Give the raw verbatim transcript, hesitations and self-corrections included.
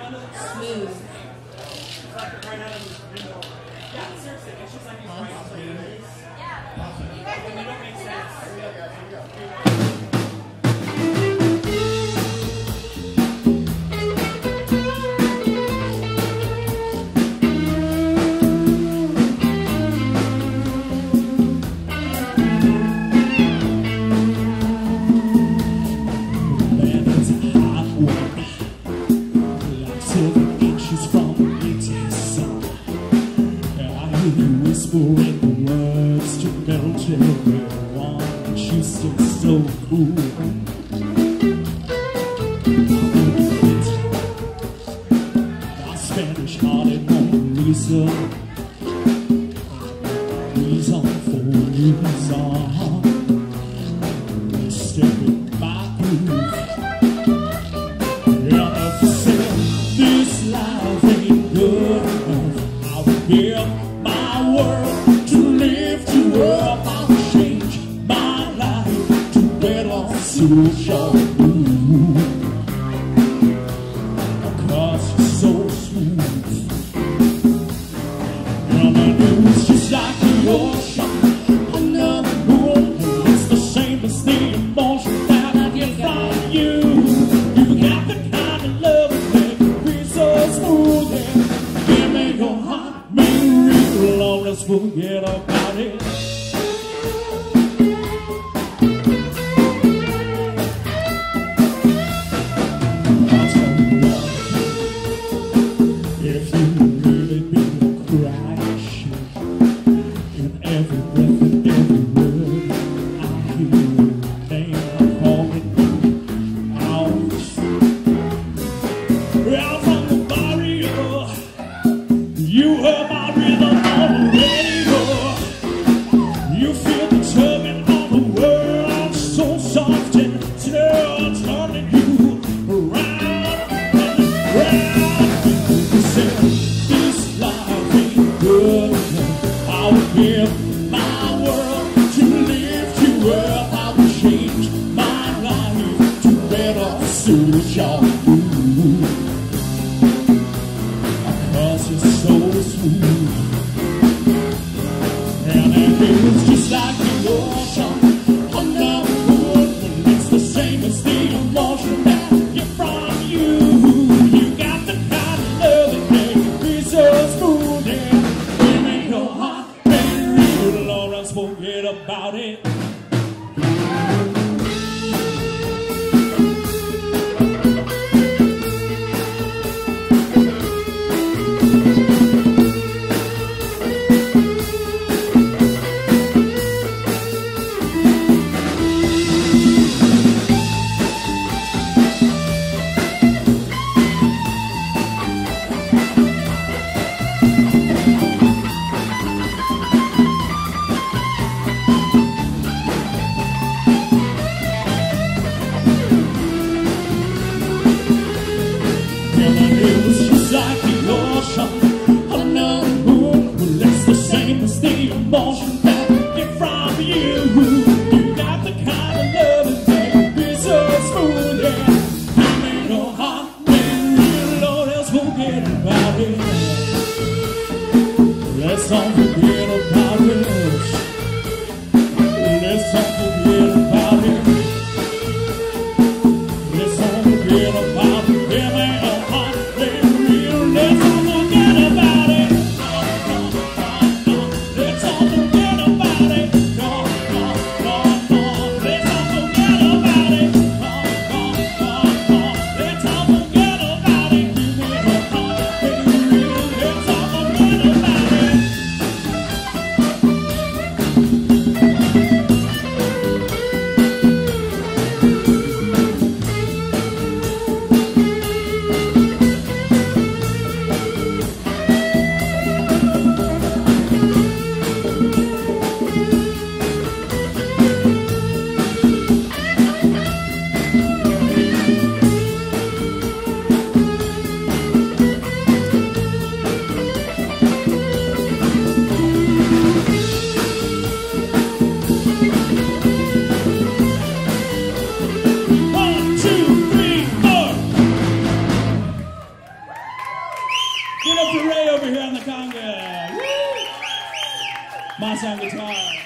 Smooth. Whispering the words to melt everyone, and she's still so cool. Our Spanish hearted Mona Lisa, reason for reason, stepping back through. And if you say this life ain't good enough, I will give my world to lift you up. I will change my life to better suit your mood. Cause you're so smooth, and the news just like the ocean under the moon. It's the same as the emotion that I get from you. You got the kind of love that makes me so smooth. And give me your heart, make it real, let's forget about it. I'll tell you what, if you really be a crash in every breath and every word, I hear your name, I'm calling you out. Out from the barrio, you heard my rhythm on the radio. You feel the tugging on the world, so soft and still turning you around and around. You said this life ain't good enough. I will give my world to lift you up. I will change my life to better suit your mood. Cause you're so smooth, and it feels just like the ocean under the moon. It's the same as the emotion that I get from you. You got the kind of love that makes me so smooth. And give me your heart, baby, real, Lord, let's forget about it. Let's all forget about it. Let's all forget about it. Let's all forget about it. Give me a heart, baby, real. Let's all forget about it. No, no, no, no. Let's all forget about it. No, no, no, no. Let's all forget about it. No, no, no, no. Let's all forget about it. Give me a heart, baby, real. Moss on guitar.